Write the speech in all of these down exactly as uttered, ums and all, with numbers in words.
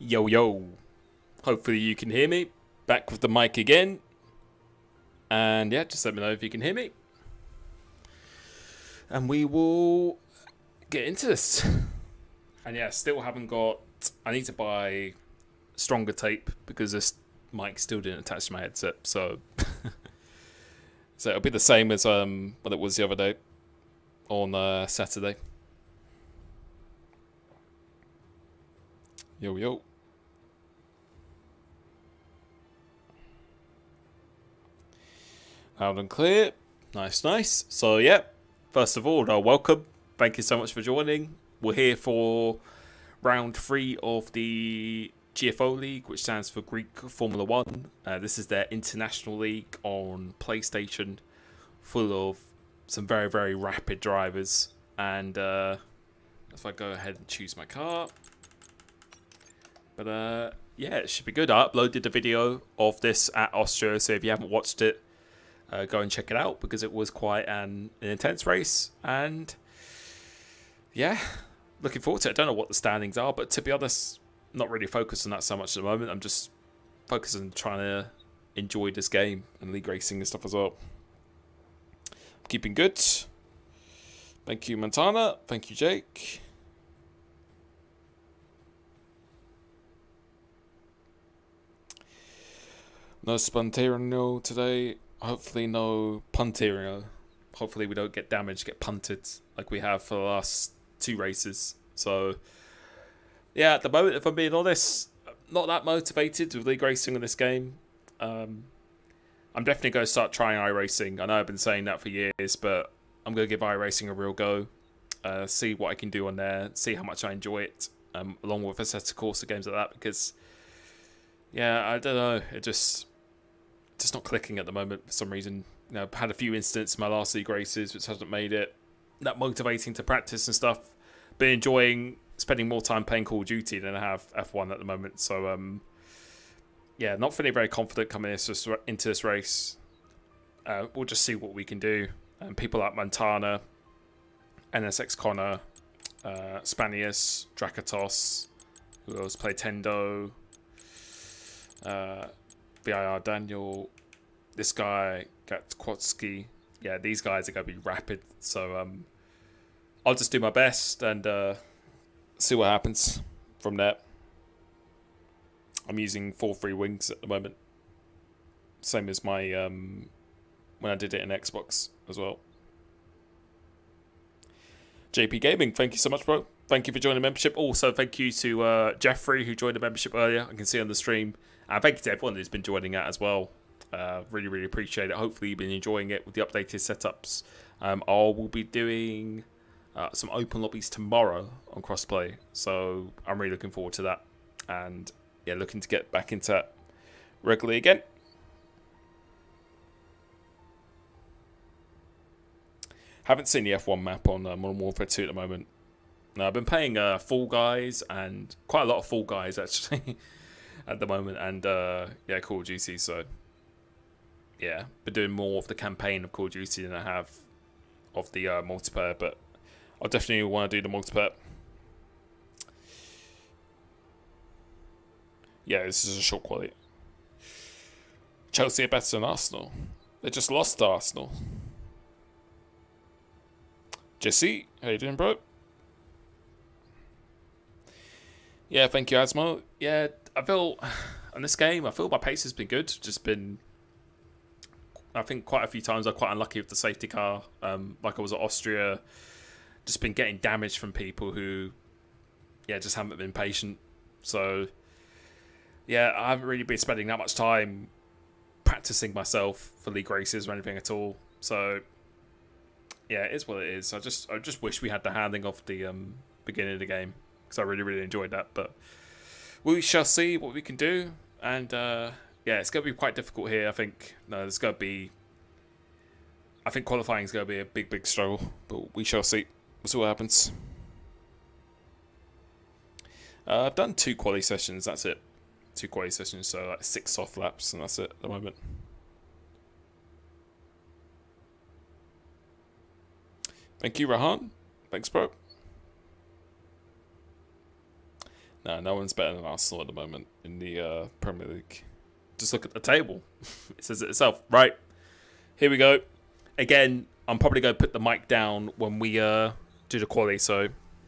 Yo, yo. Hopefully you can hear me. Back with the mic again. And yeah, just let me know if you can hear me. And we will get into this. And yeah, still haven't got... I need to buy stronger tape because this mic still didn't attach to my headset. So, so it'll be the same as um what it was the other day on uh, Saturday. Yo, yo. Loud and clear. Nice, nice. So, yeah. First of all, uh, welcome. Thank you so much for joining. We're here for round three of the G F O League, which stands for Greek Formula One. Uh, this is their international league on PlayStation, full of some very, very rapid drivers. And uh, if I go ahead and choose my car. But uh, yeah, it should be good. I uploaded a video of this at Austria, so if you haven't watched it, Uh, go and check it out because it was quite an, an intense race. And yeah, looking forward to it. I don't know what the standings are, but to be honest, not really focused on that so much at the moment. I'm just focused on trying to enjoy this game and league racing and stuff as well. I'm keeping good. Thank you, Montana. Thank you, Jake. No Spontaneo today. Hopefully no punterio. Hopefully we don't get damaged, get punted like we have for the last two races. So, yeah, at the moment, if I'm being honest, not that motivated with league racing in this game. Um, I'm definitely going to start trying iRacing. I know I've been saying that for years, but I'm going to give iRacing a real go. Uh, see what I can do on there. See how much I enjoy it. Um, along with a set of course games like that. Because, yeah, I don't know. It just... just not clicking at the moment for some reason. You know, I've had a few incidents in my last league races which hasn't made it that motivating to practice and stuff. Been enjoying spending more time playing Call of Duty than I have F one at the moment. So, um, yeah, not feeling very confident coming into this race. Uh, we'll just see what we can do. Um, people like Montana, N S X Connor, uh, Spanius, Drakatos, who else play Tendo, uh, V I R Daniel, this guy, Gatkowski. Yeah, these guys are going to be rapid. So um, I'll just do my best and uh, see what happens from there. I'm using four free wings at the moment. Same as my um, when I did it in Xbox as well. J P Gaming, thank you so much, bro. Thank you for joining the membership. Also, thank you to uh, Jeffrey, who joined the membership earlier. I can see on the stream. And thank you to everyone who's been joining that as well. Uh, really, really appreciate it. Hopefully you've been enjoying it with the updated setups. Um, I will be doing uh, some open lobbies tomorrow on crossplay. So I'm really looking forward to that. And yeah, looking to get back into that regularly again. Haven't seen the F one map on uh, Modern Warfare two at the moment. No, I've been playing uh, Fall Guys and quite a lot of Fall Guys actually. At the moment, and uh, yeah, Call of Duty. So yeah, been doing more of the campaign of Call of Duty than I have of the uh, multiplayer. But I definitely want to do the multiplayer. Yeah, this is a short quality. Chelsea are better than Arsenal. They just lost to Arsenal. Jesse, how you doing, bro? Yeah, thank you, Asmo. Yeah. I feel, in this game, I feel my pace has been good. Just been, I think quite a few times I'm quite unlucky with the safety car. Um, like I was at Austria, just been getting damage from people who, yeah, just haven't been patient. So, yeah, I haven't really been spending that much time practicing myself for league races or anything at all. So, yeah, it is what it is. I just, I just wish we had the handling of the um, beginning of the game because I really, really enjoyed that, but. We shall see what we can do, and uh, yeah, it's going to be quite difficult here. I think no, there's going to be. I think qualifying is going to be a big, big struggle, but we shall see. We'll see what happens. Uh, I've done two quali sessions. That's it. Two quali sessions, so like six soft laps, and that's it at the moment. Thank you, Rahan. Thanks, bro. No, no one's better than Arsenal at the moment in the uh, Premier League. Just look at the table. It says it itself. Right, here we go. Again, I'm probably going to put the mic down when we uh, do the quali, so...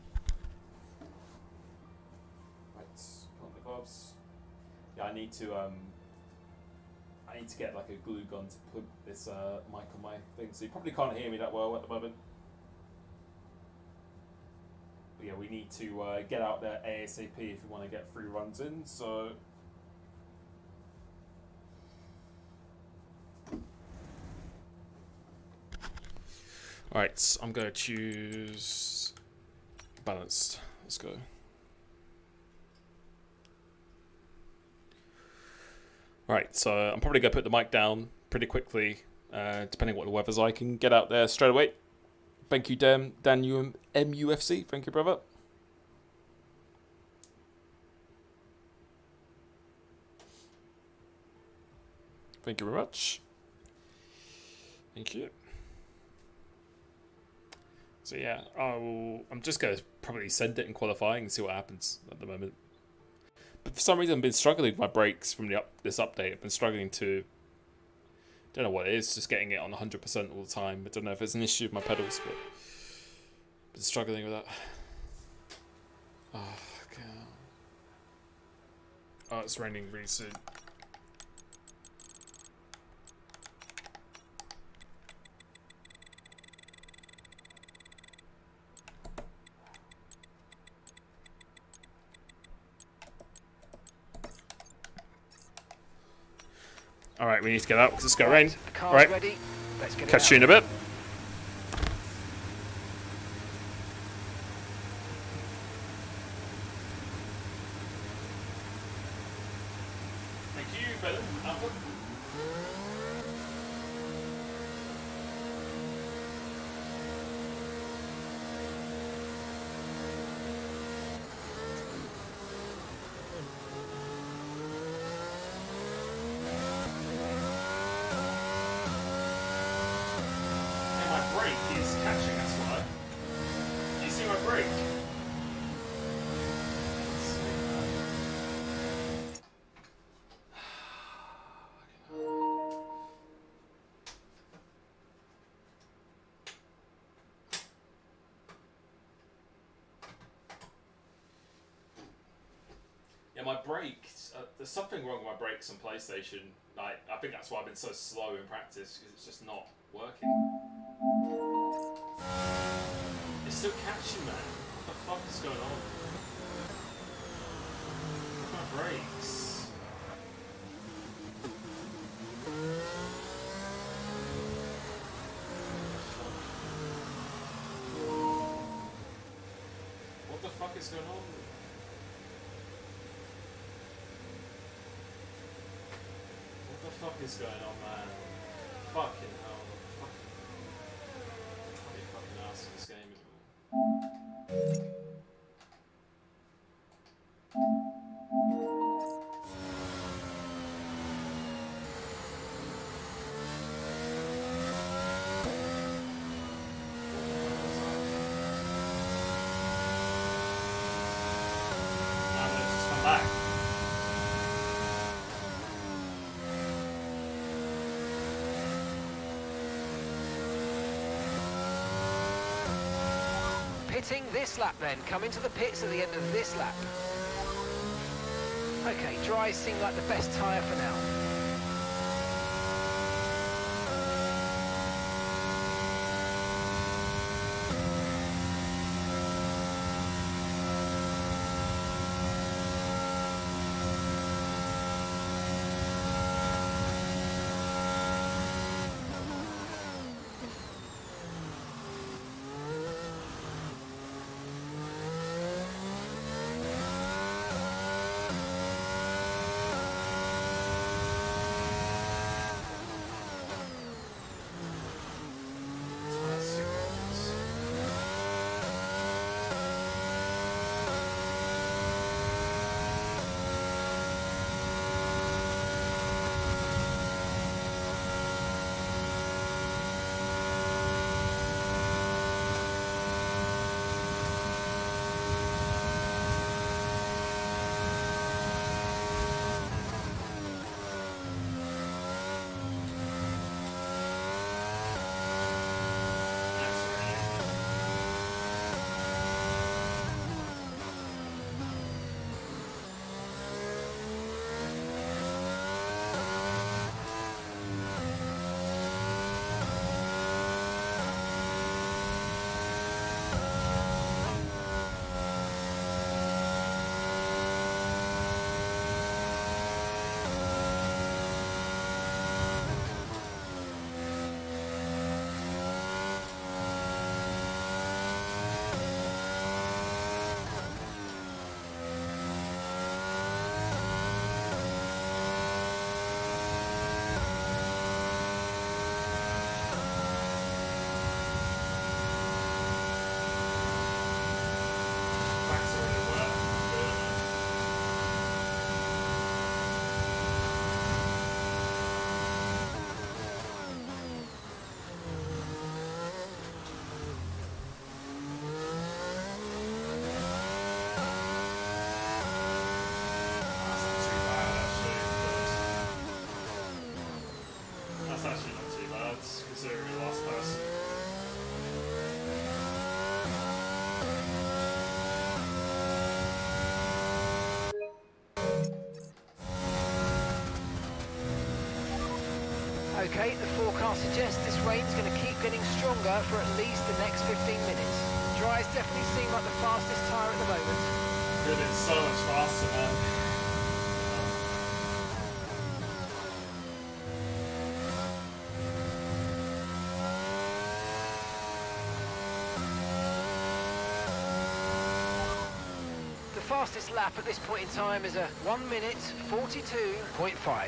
Yeah, I need to um, I need to get like a glue gun to put this uh, mic on my thing, so you probably can't hear me that well at the moment. But yeah, we need to uh, get out there ASAP if we want to get three runs in. So. Alright, so I'm going to choose balanced. Let's go. Alright, so I'm probably going to put the mic down pretty quickly, uh, depending on what the weather's like, and get out there straight away. Thank you, Dan, Dan M U F C. Thank you, brother. Thank you very much. Thank you. So yeah, I'll, I'm just going to probably send it in qualifying and see what happens at the moment. But for some reason, I've been struggling with my brakes from the up, this update. I've been struggling to... don't know what it is, just getting it on one hundred percent all the time. I don't know if it's an issue with my pedals, but... I've been struggling with that. Oh, God. Oh, it's raining really soon. Alright, we need to get out because it's going to rain. Alright, catch you in a bit. Thank you, Ben. Is catching, that's why. Do you see my brake? Yeah, my brakes, uh, there's something wrong with my brakes on PlayStation. Like, I think that's why I've been so slow in practice, because it's just not working. It's still catching, man. What the fuck is going on? My brakes. What the fuck is going on? What the fuck is going on, man? Fucking hell. This game is now let's just come back. Pitting this lap then, come into the pits at the end of this lap. Okay, dries seem like the best tyre for now. suggests this rain's going to keep getting stronger for at least the next fifteen minutes. Dries definitely seem like the fastest tyre at the moment. Could have been so much faster, man. The fastest lap at this point in time is a one minute forty-two point five.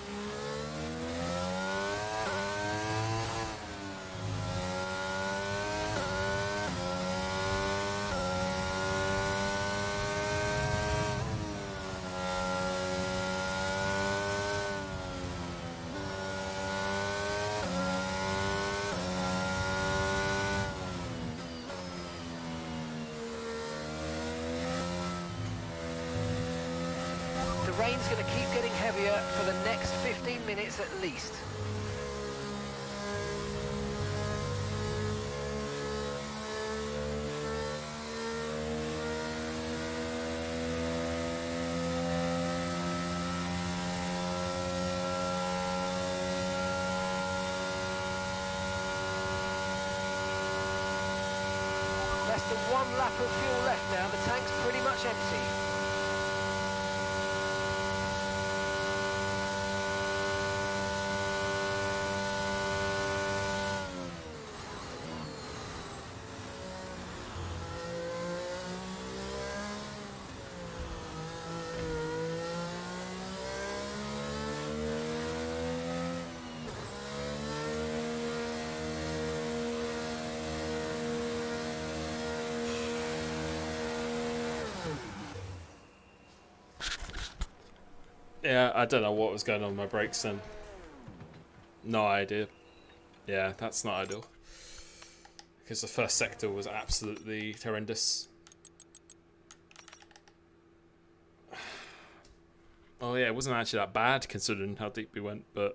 The rain's going to keep getting heavier for the next fifteen minutes at least. Less than one lap of fuel left now, the tank's pretty much empty. Yeah, I don't know what was going on with my brakes then. No idea. Yeah, that's not ideal. Because the first sector was absolutely horrendous. Oh yeah, it wasn't actually that bad considering how deep we went, but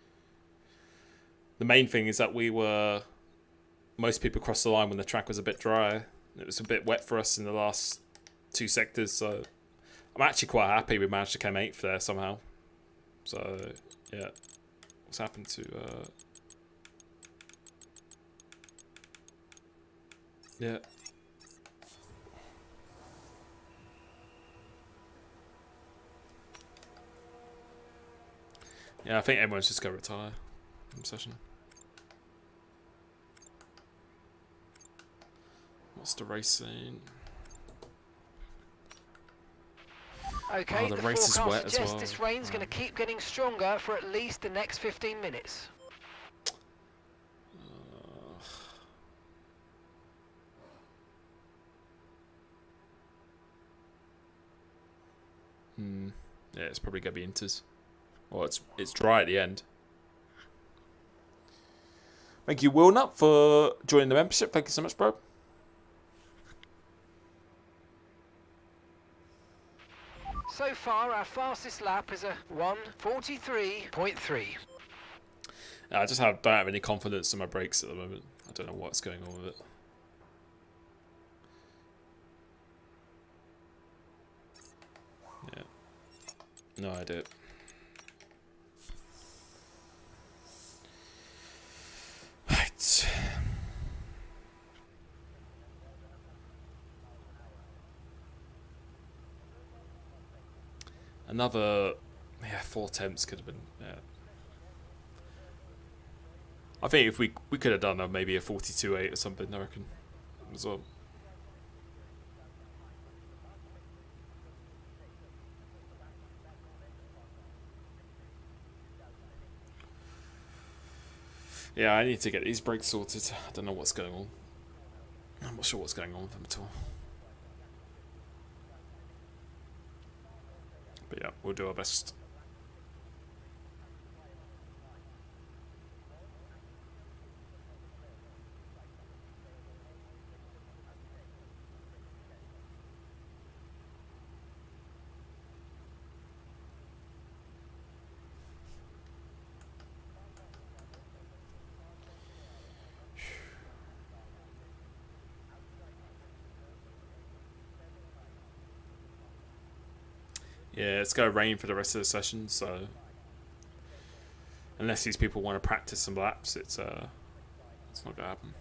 the main thing is that we were... Most people crossed the line when the track was a bit dry. It was a bit wet for us in the last two sectors, so... I'm actually quite happy we managed to come eighth there somehow. So, yeah. What's happened to... Uh... Yeah. Yeah, I think everyone's just going to retire from session. What's the race scene? Okay, Oh, the the race is forecast wet as suggests well. this rain's going to keep getting stronger for at least the next fifteen minutes. Uh, hmm. Yeah, it's probably going to be Inters. Well, it's it's dry at the end. Thank you, Wilnut, for joining the membership. Thank you so much, bro. So far, our fastest lap is a one forty-three point three. I just have, don't have any confidence in my brakes at the moment. I don't know what's going on with it. Yeah. No idea. Right. Another, yeah, four tenths could have been, yeah. I think if we we could have done a, maybe a forty-two eight or something, I reckon, as well. Yeah, I need to get these brakes sorted. I don't know what's going on. I'm not sure what's going on with them at all. But yeah, we'll do our best. Yeah, it's going to rain for the rest of the session, so... unless these people want to practice some laps, it's uh, it's not gonna happen.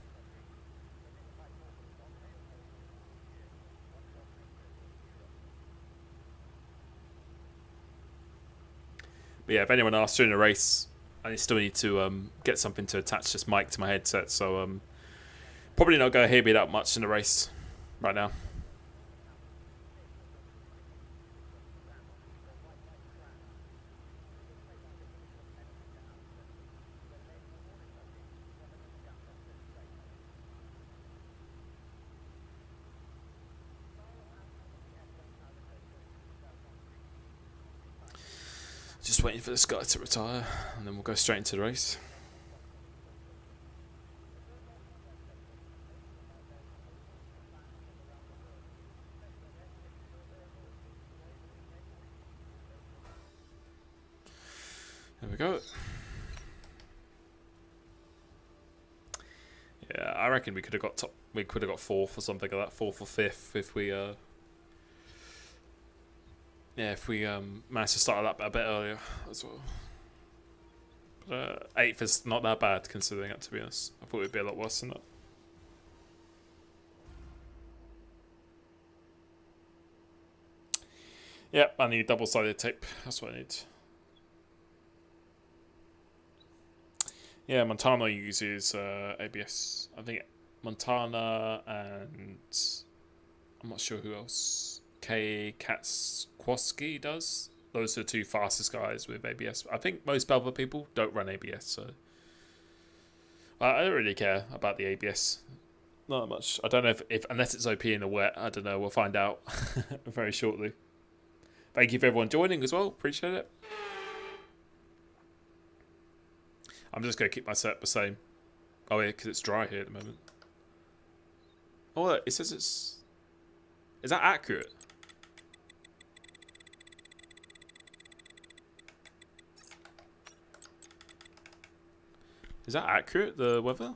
But yeah, if anyone asks during the race, I still need to um, get something to attach this mic to my headset, so um, probably not going to hear me that much in the race right now. Just waiting for this guy to retire, and then we'll go straight into the race. There we go. Yeah, I reckon we could have got top. We could have got fourth or something like that, fourth or fifth, if we uh. Yeah, if we um, managed to start that a bit earlier as well. But, uh, eighth is not that bad considering that, to be honest. I thought it would be a lot worse than that. Yep, I need double-sided tape. That's what I need. Yeah, Montana uses uh, A B S. I think Montana and I'm not sure who else. K. Katzkowski does. Those are the two fastest guys with A B S. I think most other people don't run A B S, so I don't really care about the A B S. Not much. I don't know if, if unless it's O P in the wet. I don't know. We'll find out very shortly. Thank you for everyone joining as well. Appreciate it. I'm just going to keep my setup the same. Oh, yeah, because it's dry here at the moment. Oh, look, it says it's... Is that accurate? Is that accurate, the weather?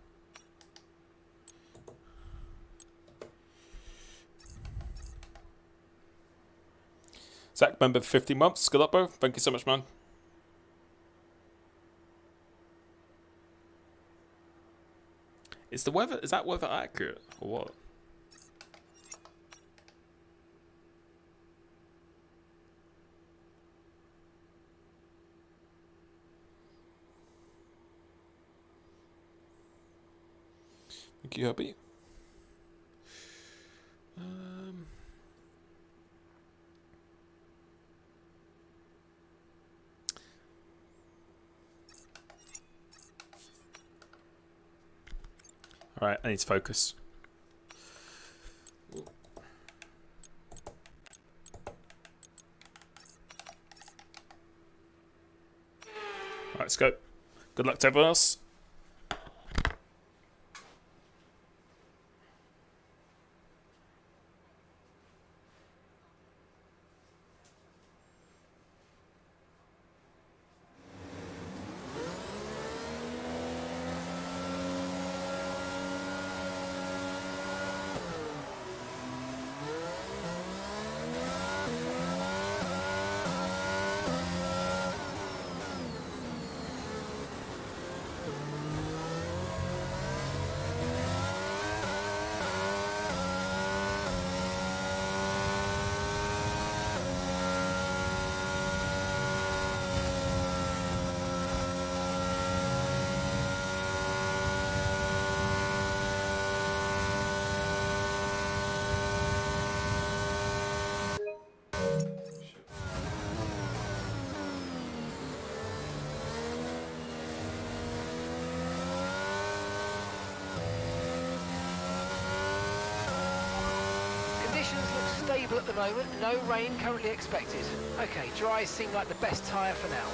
Zach, member for fifteen months. Good luck, bro. Thank you so much, man. Is the weather, is that weather accurate or what? Thank you, Herbie. Um, all right, I need to focus. All right, let's go. Good luck to everyone else. Stable at the moment, no rain currently expected. Okay, dries seem like the best tyre for now.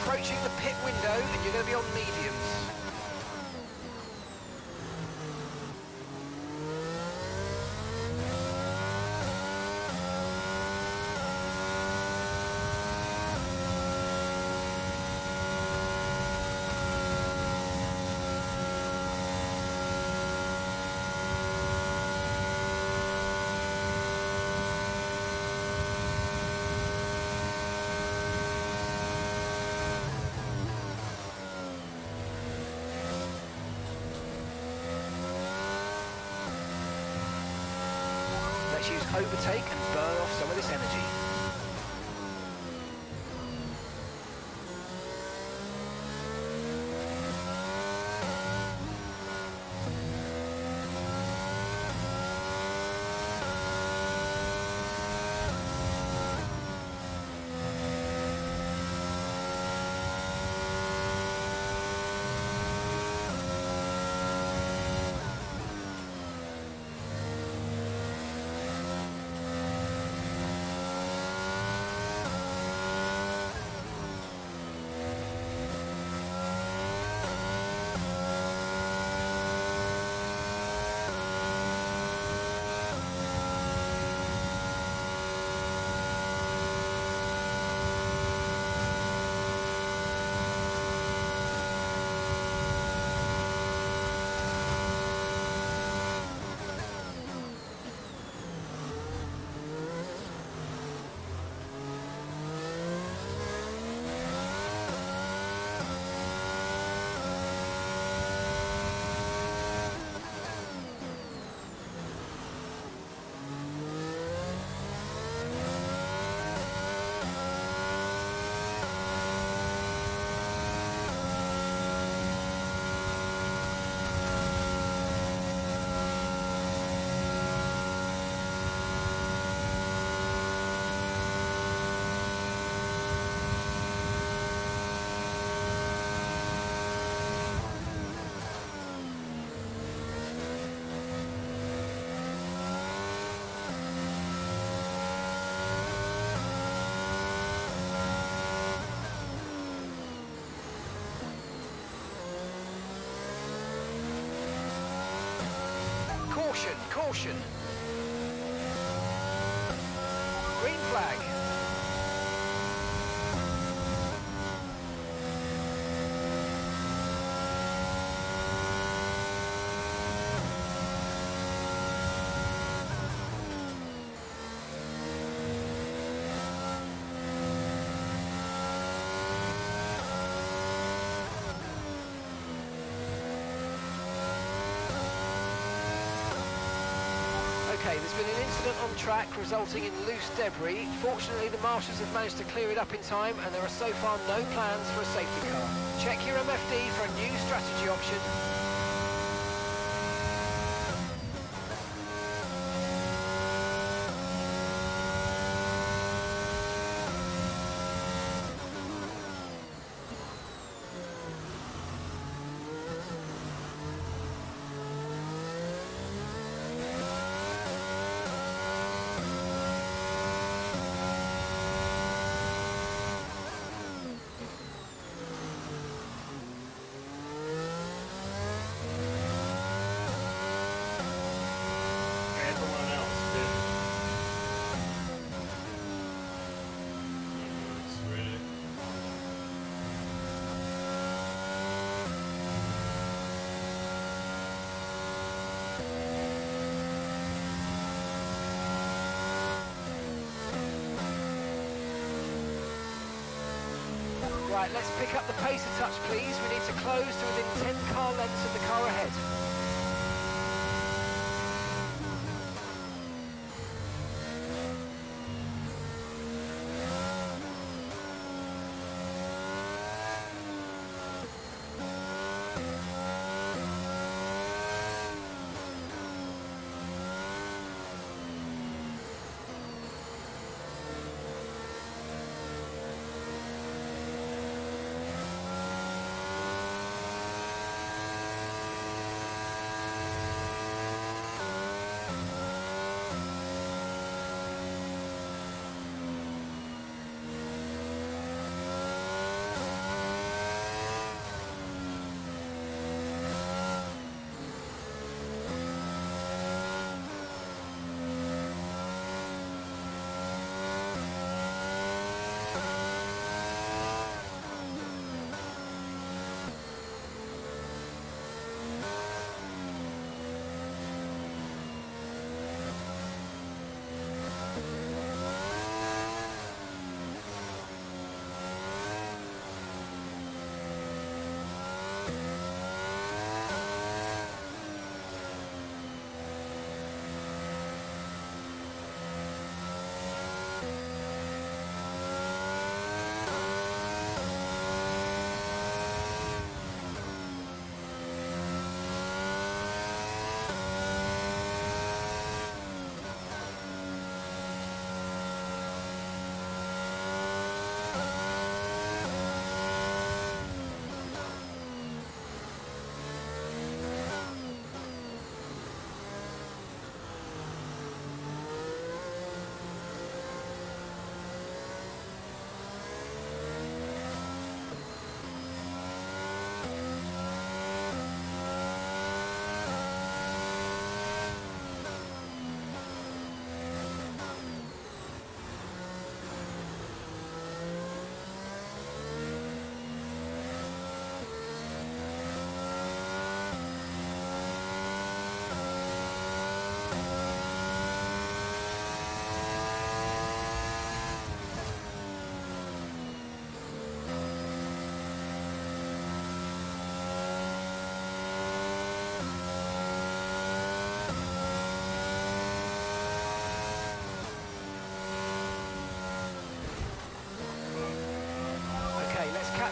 approaching the pit window and you're going to be on mediums. Let's use overtake and burn off some of this energy. Caution, caution. Green flag. Okay, there's been an incident on track resulting in loose debris. Fortunately, the marshals have managed to clear it up in time and there are so far no plans for a safety car. Check your M F D for a new strategy option. Right, let's pick up the pace a touch, please. We need to close to within ten car lengths of the car ahead.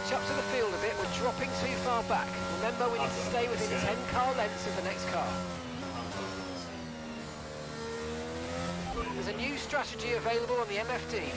catch up to the field a bit. We're dropping too far back. Remember, we need to stay within ten car lengths of the next car. There's a new strategy available on the M F D.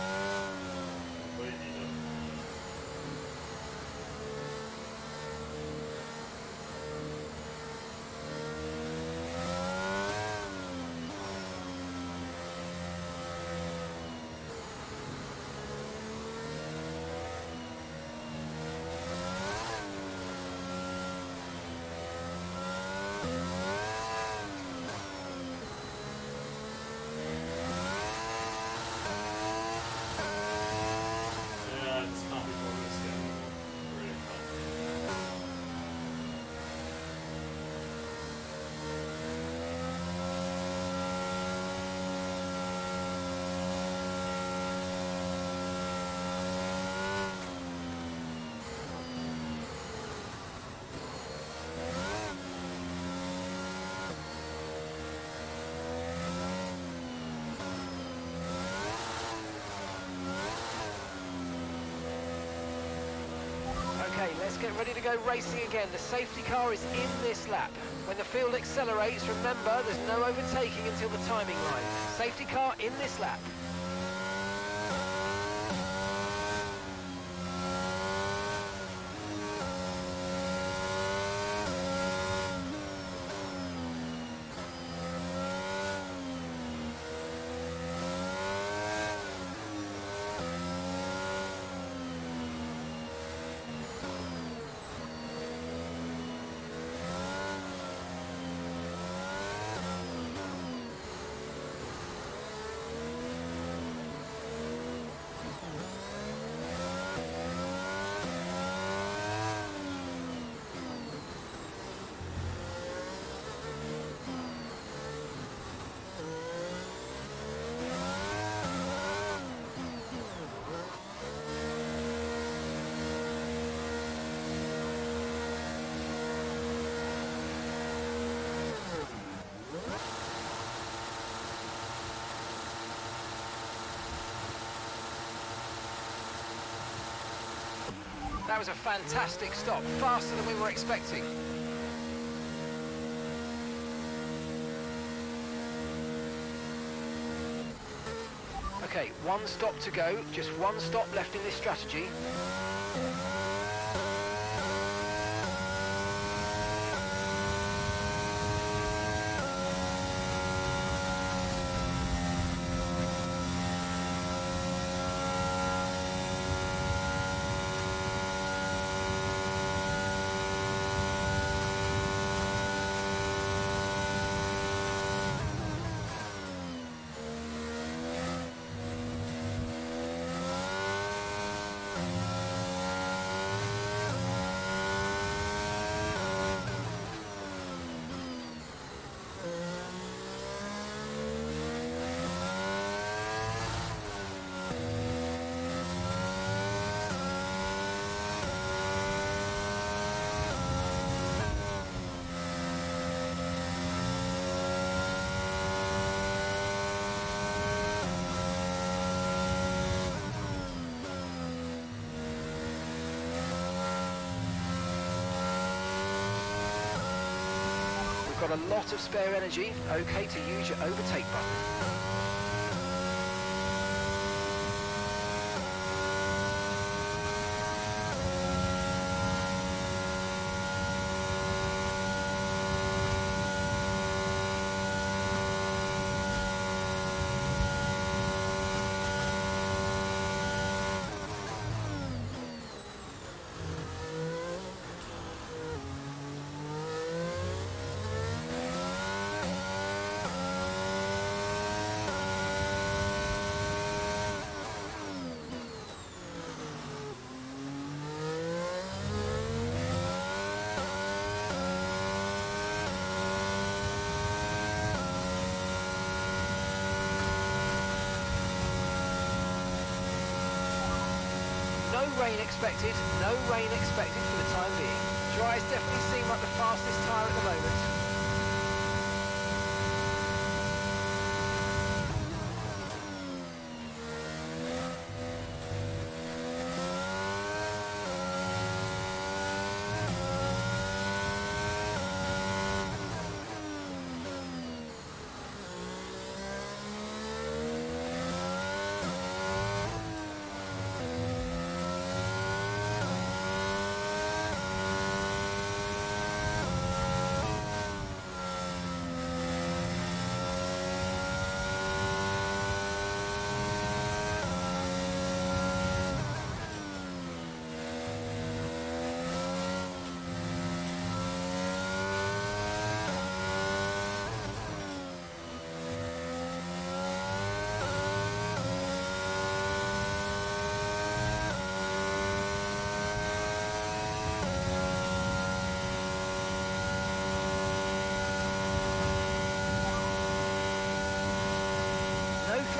Okay, let's get ready to go racing again. The safety car is in this lap. When the field accelerates, remember there's no overtaking until the timing line. Safety car in this lap. That was a fantastic stop, faster than we were expecting. Okay, one stop to go, just one stop left in this strategy. Got a lot of spare energy, okay to use your overtake button. No rain expected, no rain expected for the time being. Dry's definitely seem like the fastest tyre at the moment.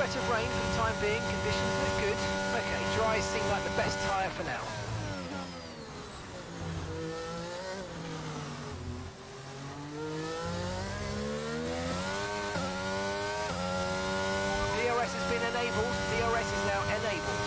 threat of rain for the time being, conditions look good. Okay, dry seem like the best tyre for now. D R S has been enabled, D R S is now enabled.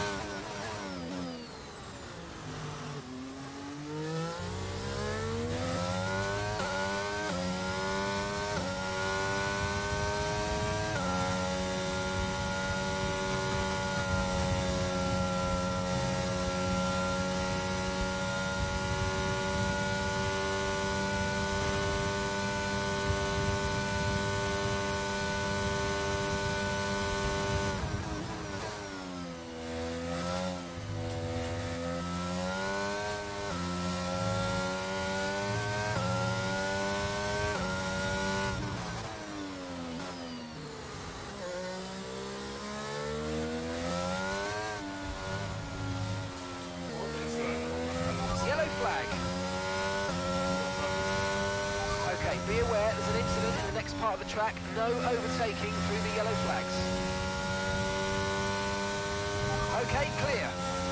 Be aware there's an incident in the next part of the track, no overtaking through the yellow flags. Okay, clear.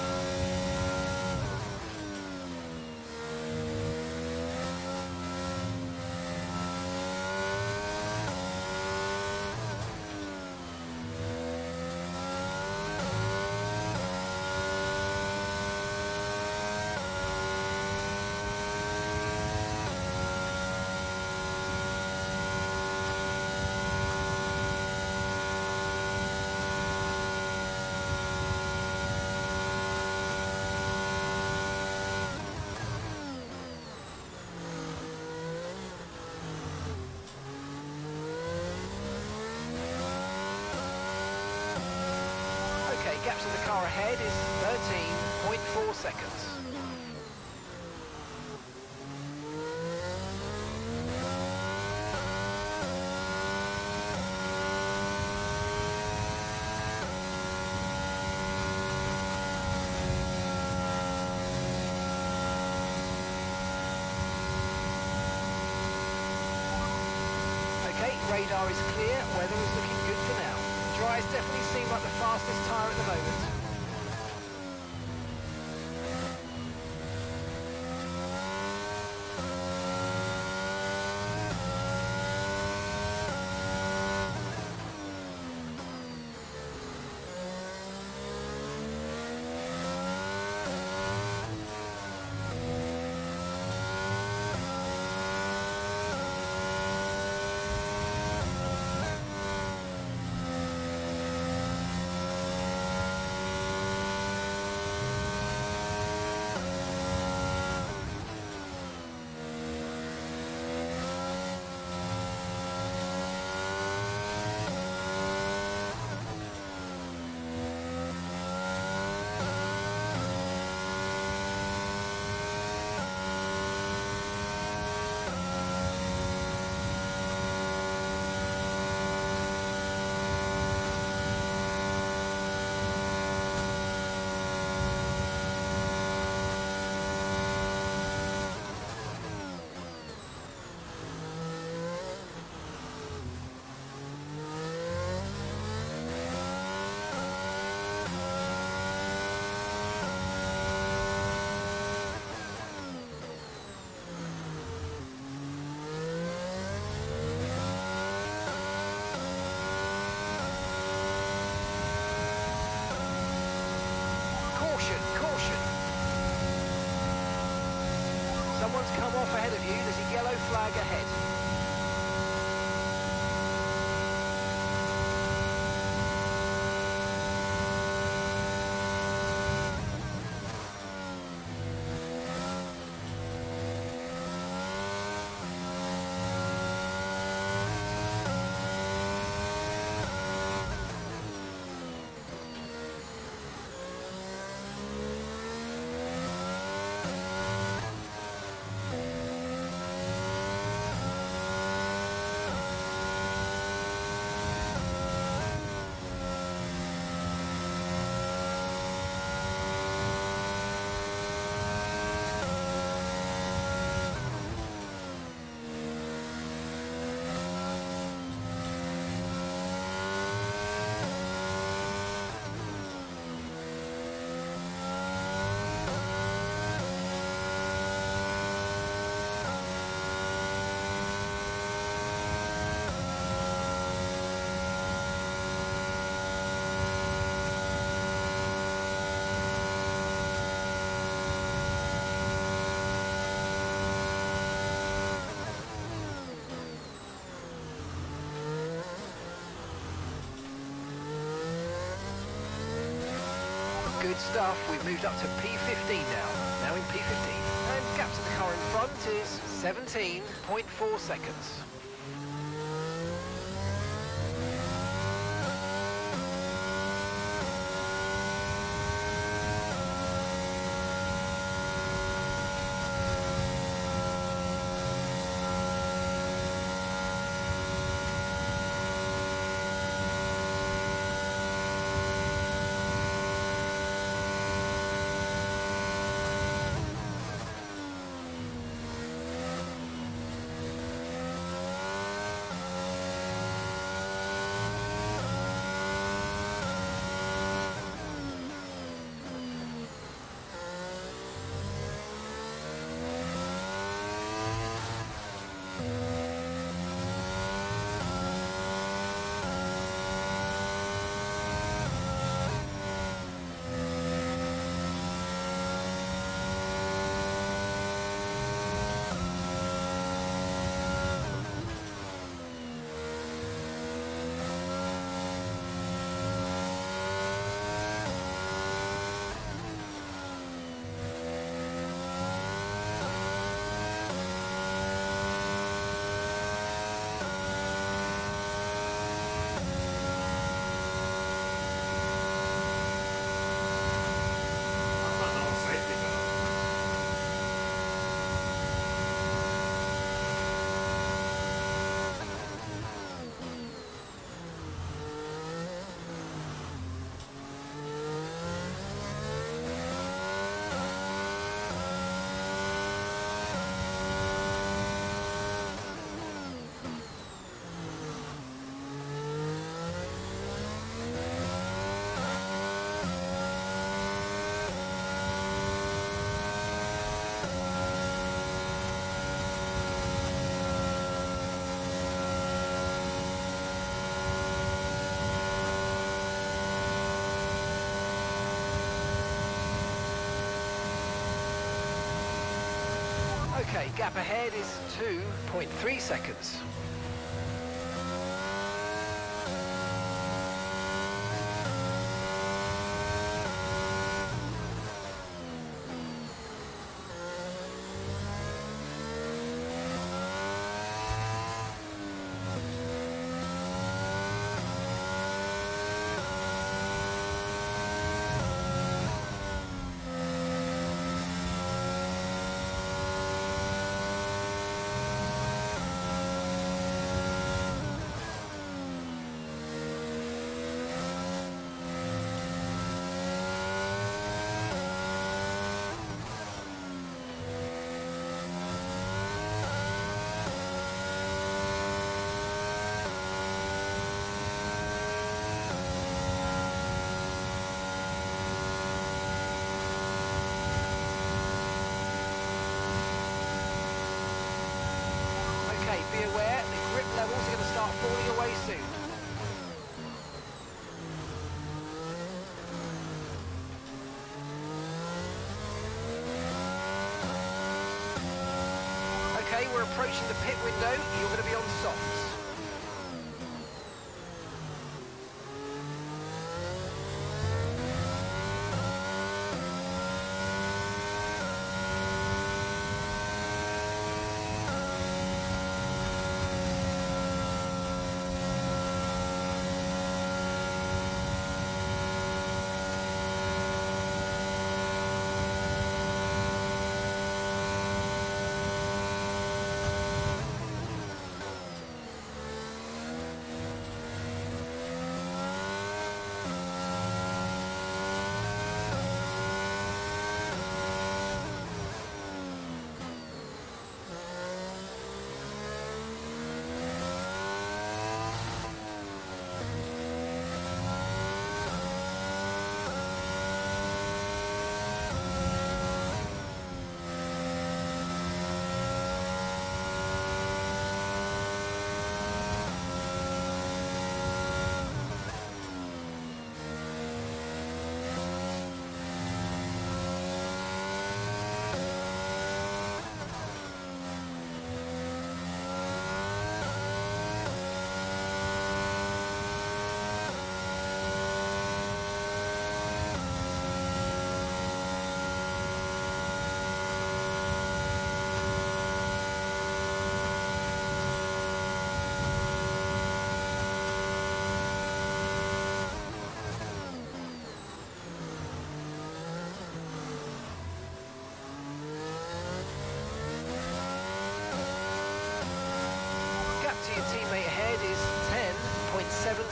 Gap to the car ahead is thirteen point four seconds. Okay, radar is clear, weather is looking good for now. Dries definitely seem like the fastest tyre at the moment. Someone's come off ahead of you. There's a yellow flag ahead. enough. We've moved up to P fifteen now. Now in P fifteen. And gap to the car in front is seventeen point four seconds. Okay, gap ahead is two point three seconds. Be aware, the grip levels are going to start falling away soon. Okay, we're approaching the pit window. You're going to be on softs.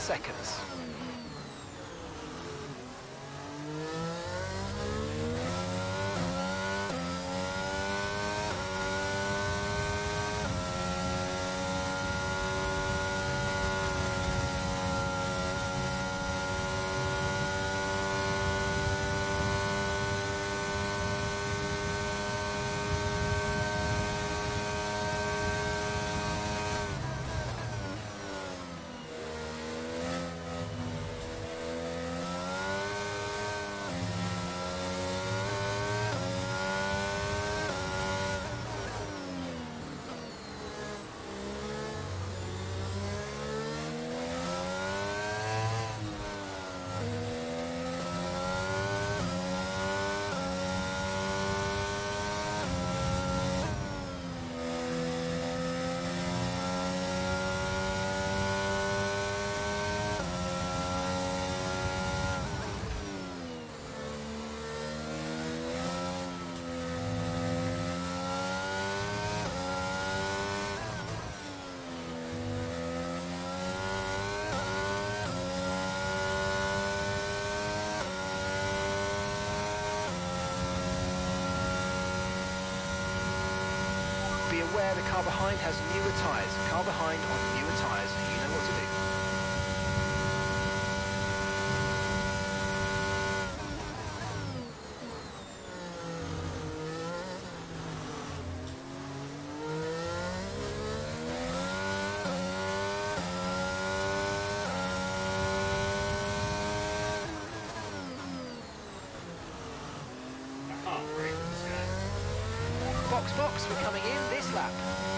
seconds. Be aware the car behind has newer tyres. Car behind on newer tyres, you know what to do. Box, box, we're coming in this lap.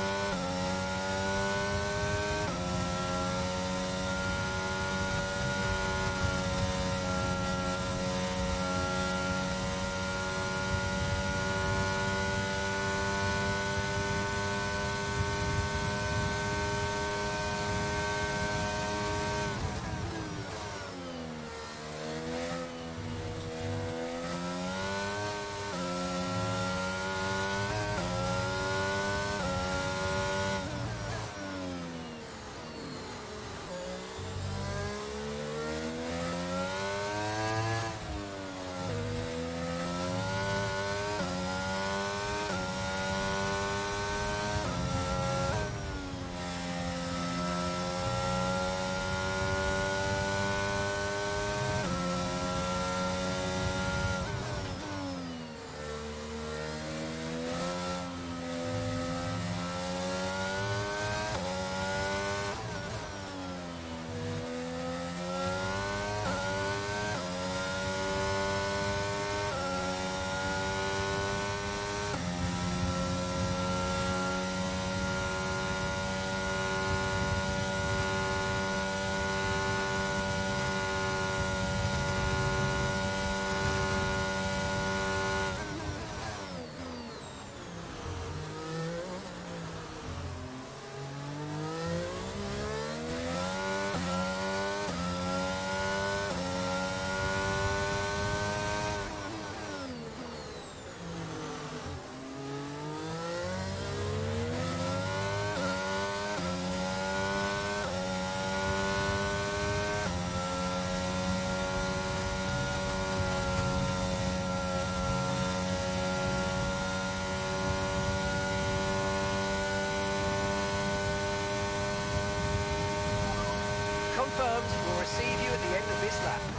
Confirmed, we'll receive you at the end of this lap.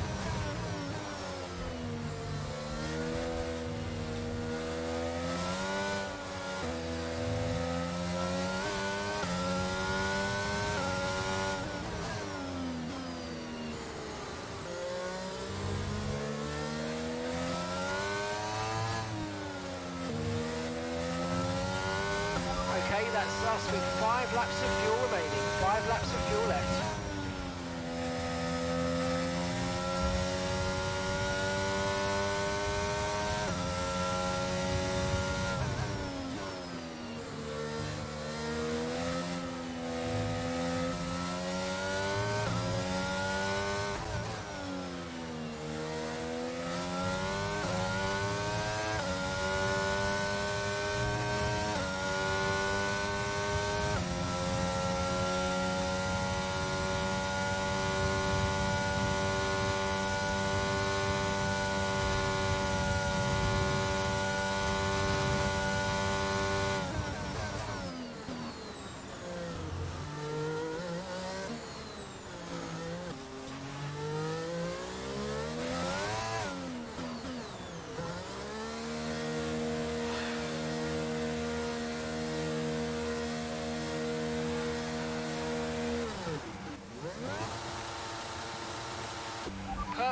Okay, that's us with five laps of fuel remaining, five laps of fuel left.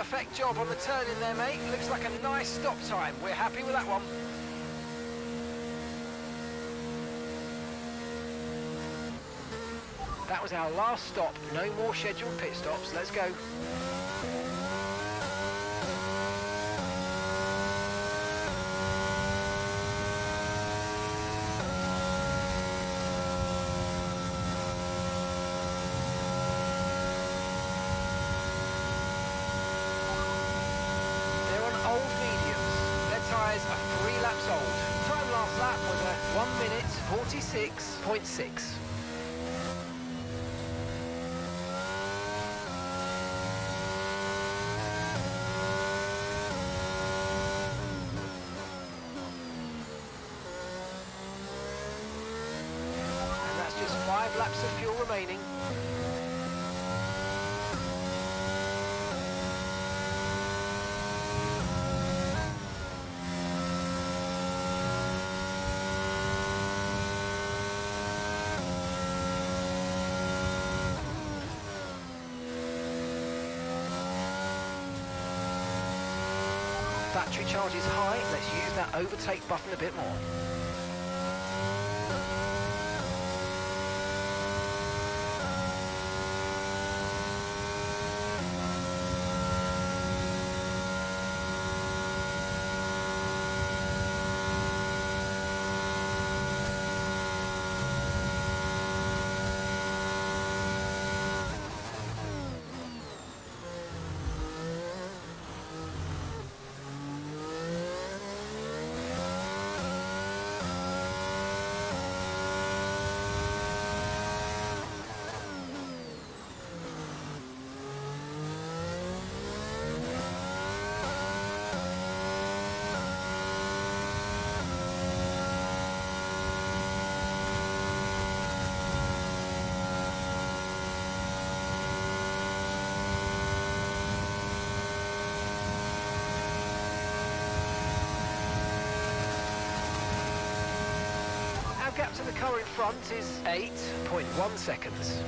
perfect job on the turn in there, mate. Looks like a nice stop time. We're happy with that one. That was our last stop. No more scheduled pit stops. Let's go. Are three laps old. Time last lap was a one minute forty-six point six. And that's just five laps of fuel remaining. Battery charge is high, let's use that overtake button a bit more. Gap to the car in front is eight point one seconds.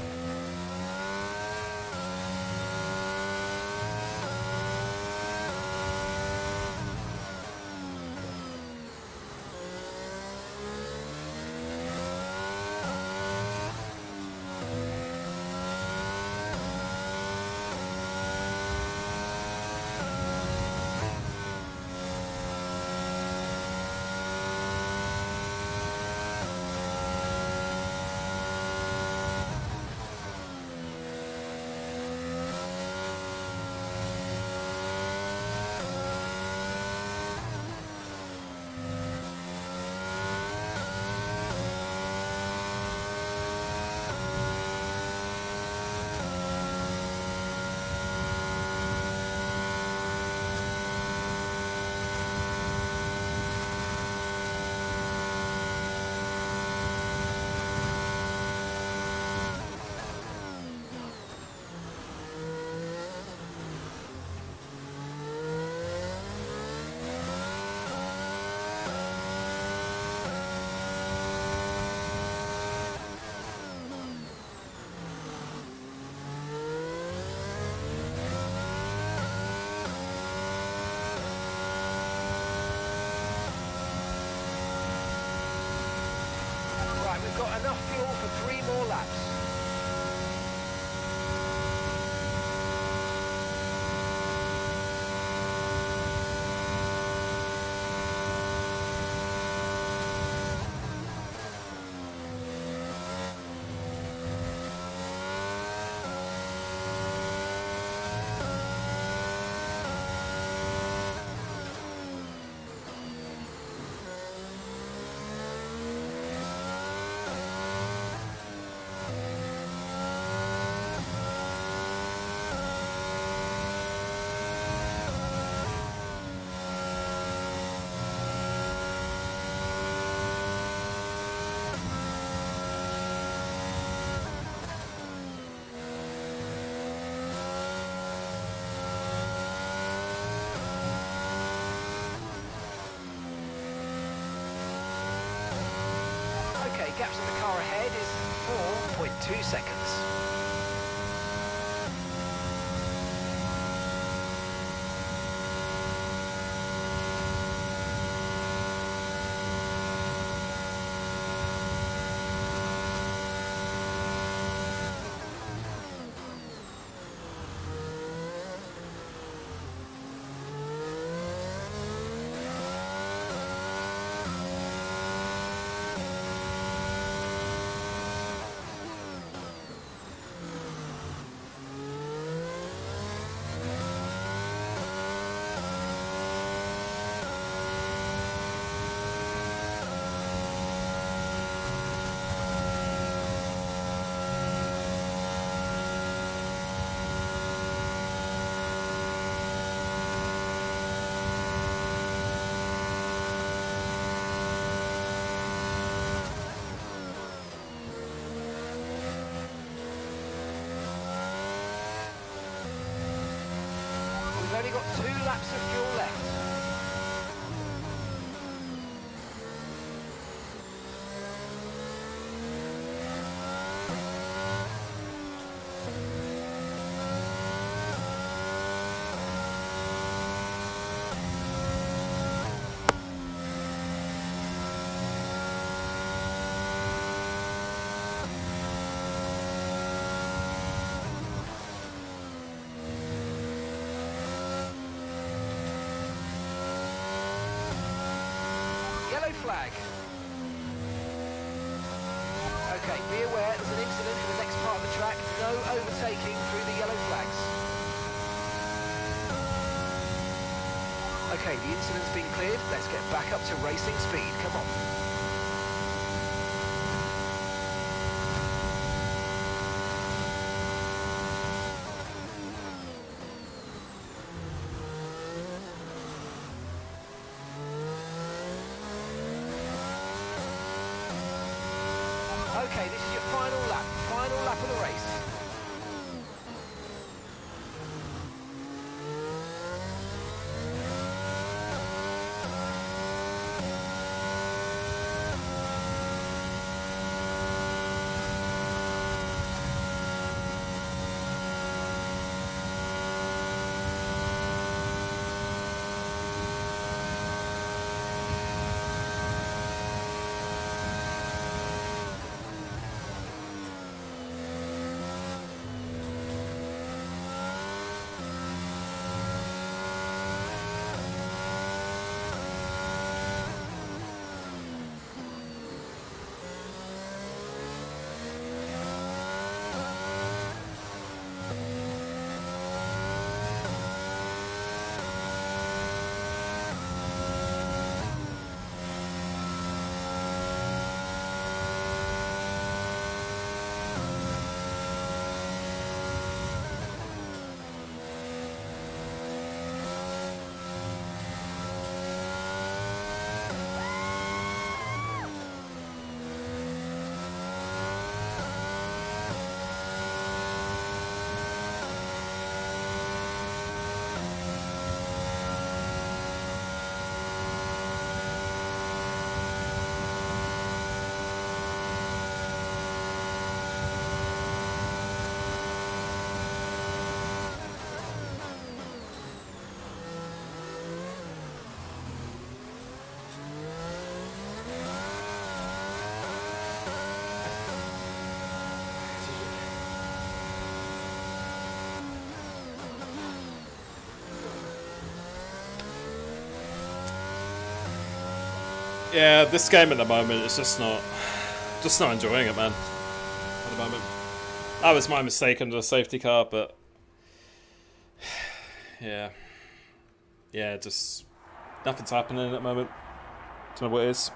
We've got enough fuel for three more laps. Gaps in the car ahead is four point two seconds. only got two laps of fuel left. Yellow flag. Okay, be aware there's an incident in the next part of the track. No overtaking through the yellow flags. Okay, the incident's been cleared. Let's get back up to racing speed. Come on. Okay, this is your final lap, final lap of the race. Yeah, this game at the moment is just not, just not enjoying it, man. At the moment, that was my mistake under the safety car, but yeah, yeah, just nothing's happening at the moment. Don't know what it is.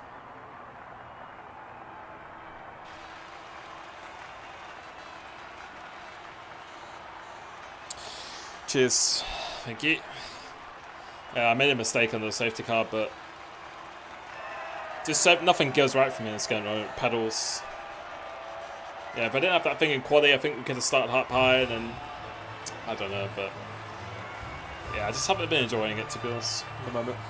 Cheers, thank you. Yeah, I made a mistake on the safety car, but just so nothing goes right for me in this game. Right? Pedals. Yeah, if I didn't have that thing in quality, I think we could have started up high, and then I don't know, but yeah, I just haven't been enjoying it, to be honest, at the moment.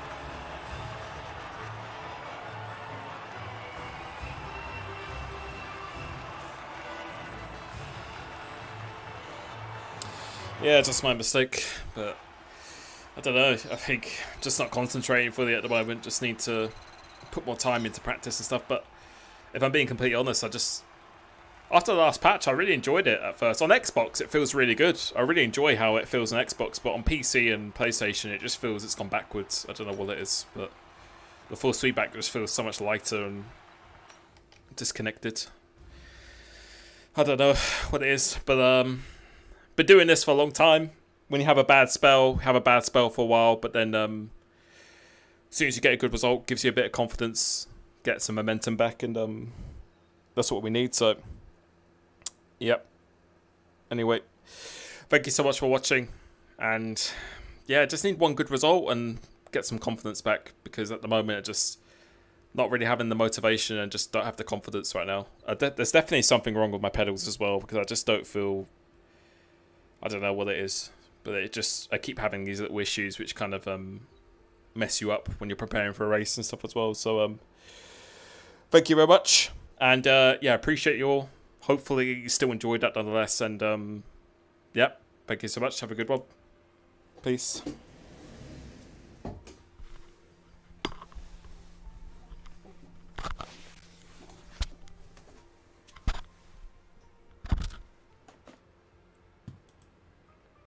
Yeah, just my mistake, but I don't know. I think just not concentrating fully at the moment. Just need to put more time into practice and stuff. But if I'm being completely honest, I just after the last patch, I really enjoyed it at first. On Xbox, it feels really good. I really enjoy how it feels on Xbox, but on P C and PlayStation, it just feels it's gone backwards. I don't know what it is, but the full feedback just feels so much lighter and disconnected. I don't know what it is, but um. Been doing this for a long time. When you have a bad spell, have a bad spell for a while, but then um, as soon as you get a good result, gives you a bit of confidence, get some momentum back, and um, that's what we need. So, yep. Anyway, thank you so much for watching, and yeah, just need one good result and get some confidence back, because at the moment, I just not really having the motivation and just don't have the confidence right now. Uh, de there's definitely something wrong with my pedals as well, because I just don't feel. I don't know what it is, but it just I keep having these little issues which kind of um, mess you up when you're preparing for a race and stuff as well. So um, thank you very much, and uh, yeah, appreciate you all. Hopefully you still enjoyed that nonetheless, and um, yeah, thank you so much. Have a good one. Peace.